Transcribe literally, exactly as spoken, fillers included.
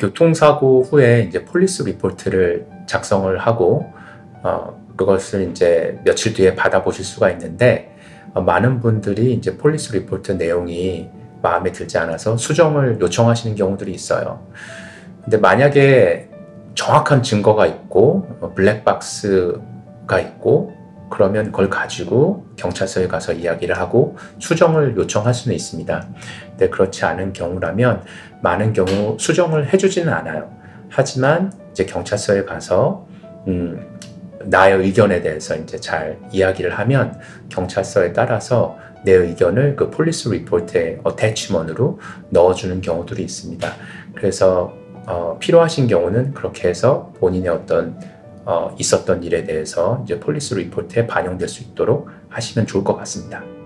교통사고 후에 이제 폴리스 리포트를 작성을 하고 어, 그것을 이제 며칠 뒤에 받아보실 수가 있는데 어, 많은 분들이 이제 폴리스 리포트 내용이 마음에 들지 않아서 수정을 요청하시는 경우들이 있어요. 근데 만약에 정확한 증거가 있고 어, 블랙박스가 있고 그러면 그걸 가지고 경찰서에 가서 이야기를 하고 수정을 요청할 수는 있습니다. 근데 그렇지 않은 경우라면 많은 경우 수정을 해주지는 않아요. 하지만 이제 경찰서에 가서 음, 나의 의견에 대해서 이제 잘 이야기를 하면 경찰서에 따라서 내 의견을 그 폴리스 리포트의 어태치먼트로 넣어주는 경우들이 있습니다. 그래서 어, 필요하신 경우는 그렇게 해서 본인의 어떤 어, 있었던 일에 대해서 이제 폴리스 리포트에 반영될 수 있도록 하시면 좋을 것 같습니다.